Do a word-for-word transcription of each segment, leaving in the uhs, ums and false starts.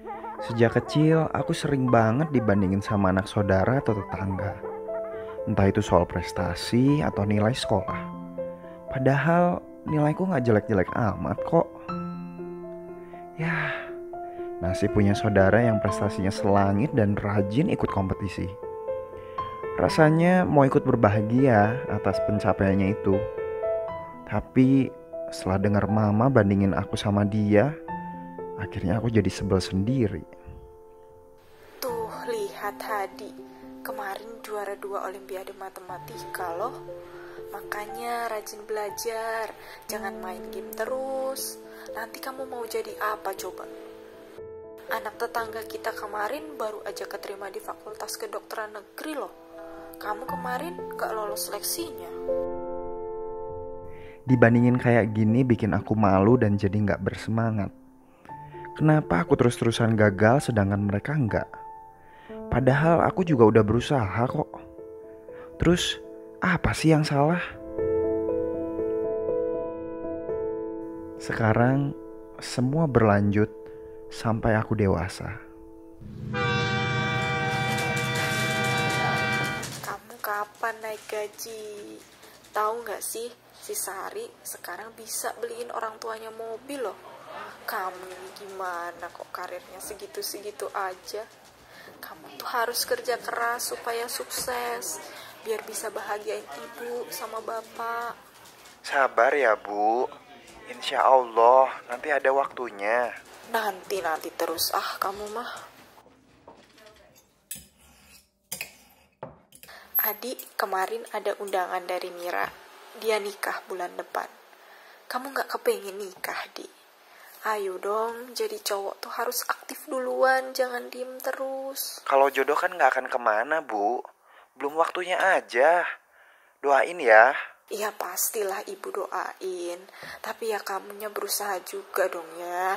Sejak kecil, aku sering banget dibandingin sama anak saudara atau tetangga. Entah itu soal prestasi atau nilai sekolah. Padahal nilaiku gak jelek-jelek amat kok. Yah, nasib punya saudara yang prestasinya selangit dan rajin ikut kompetisi. Rasanya mau ikut berbahagia atas pencapaiannya itu. Tapi setelah dengar mama bandingin aku sama dia, akhirnya aku jadi sebel sendiri. Tuh, lihat Hadi. Kemarin juara dua Olimpiade Matematika loh. Makanya rajin belajar. Jangan main game terus. Nanti kamu mau jadi apa coba? Anak tetangga kita kemarin baru aja keterima di Fakultas Kedokteran Negeri loh. Kamu kemarin gak lolos seleksinya. Dibandingin kayak gini bikin aku malu dan jadi gak bersemangat. Kenapa aku terus-terusan gagal sedangkan mereka enggak? Padahal aku juga udah berusaha kok. Terus apa sih yang salah? Sekarang semua berlanjut sampai aku dewasa. Kamu kapan naik gaji? Tahu gak sih, si Sari sekarang bisa beliin orang tuanya mobil loh. Kamu ini gimana kok karirnya segitu-segitu aja? Kamu tuh harus kerja keras supaya sukses, biar bisa bahagiain ibu sama bapak. Sabar ya Bu, insya Allah nanti ada waktunya. Nanti-nanti terus ah kamu mah. Adik, kemarin ada undangan dari Mira. Dia nikah bulan depan. Kamu gak kepengen nikah, Di? Ayo dong, jadi cowok tuh harus aktif duluan, jangan diem terus. Kalau jodoh kan gak akan kemana, Bu. Belum waktunya aja. Doain ya. Iya pastilah ibu doain. Tapi ya kamunya berusaha juga dong ya.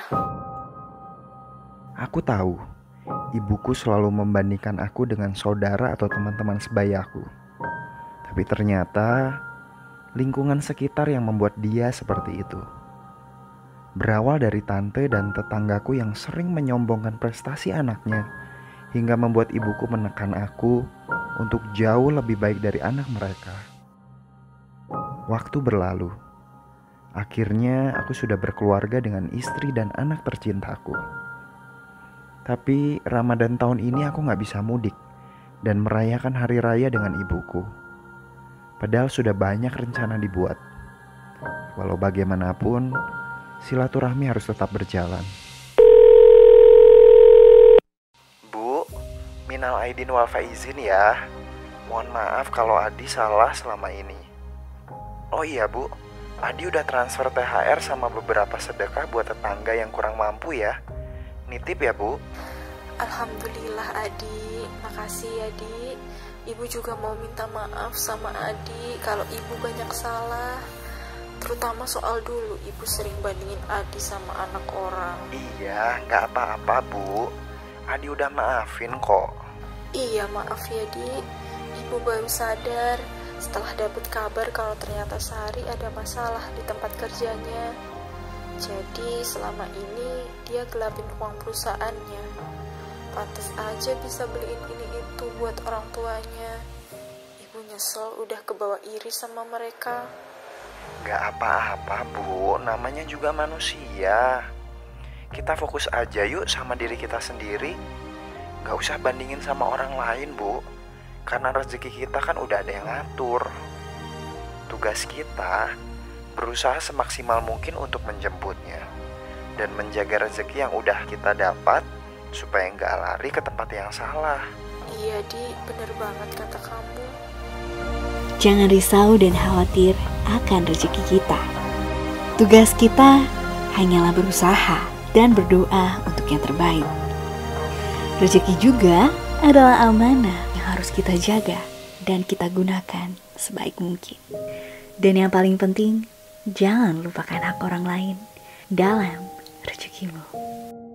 Aku tahu, ibuku selalu membandingkan aku dengan saudara atau teman-teman sebayaku. Tapi ternyata lingkungan sekitar yang membuat dia seperti itu. Berawal dari tante dan tetanggaku yang sering menyombongkan prestasi anaknya, hingga membuat ibuku menekan aku untuk jauh lebih baik dari anak mereka. Waktu berlalu. Akhirnya aku sudah berkeluarga dengan istri dan anak tercintaku. Tapi Ramadan tahun ini aku gak bisa mudik dan merayakan hari raya dengan ibuku. Padahal sudah banyak rencana dibuat. Walau bagaimanapun, silaturahmi harus tetap berjalan. Bu, minal aidin wal faizin ya. Mohon maaf kalau Adi salah selama ini. Oh iya Bu, Adi udah transfer T H R sama beberapa sedekah buat tetangga yang kurang mampu ya. Nitip ya Bu. Alhamdulillah Adi, makasih ya Di. Ibu juga mau minta maaf sama Adi kalau ibu banyak salah. Terutama soal dulu ibu sering bandingin Adi sama anak orang. Iya, gak apa-apa Bu. Adi udah maafin kok. Iya maaf ya Di. Ibu baru sadar setelah dapet kabar kalau ternyata Sari ada masalah di tempat kerjanya. Jadi selama ini dia gelapin uang perusahaannya. Pantes aja bisa beliin ini itu buat orang tuanya. Ibu nyesel udah kebawa iri sama mereka. Gak apa-apa Bu, namanya juga manusia. Kita fokus aja yuk sama diri kita sendiri. Gak usah bandingin sama orang lain Bu. Karena rezeki kita kan udah ada yang ngatur. Tugas kita berusaha semaksimal mungkin untuk menjemputnya dan menjaga rezeki yang udah kita dapat supaya nggak lari ke tempat yang salah. Iya Di, bener banget kata kamu. Jangan risau dan khawatir akan rezeki kita. Tugas kita hanyalah berusaha dan berdoa untuk yang terbaik. Rezeki juga adalah amanah yang harus kita jaga dan kita gunakan sebaik mungkin. Dan yang paling penting, jangan lupakan hak orang lain dalam rezekimu.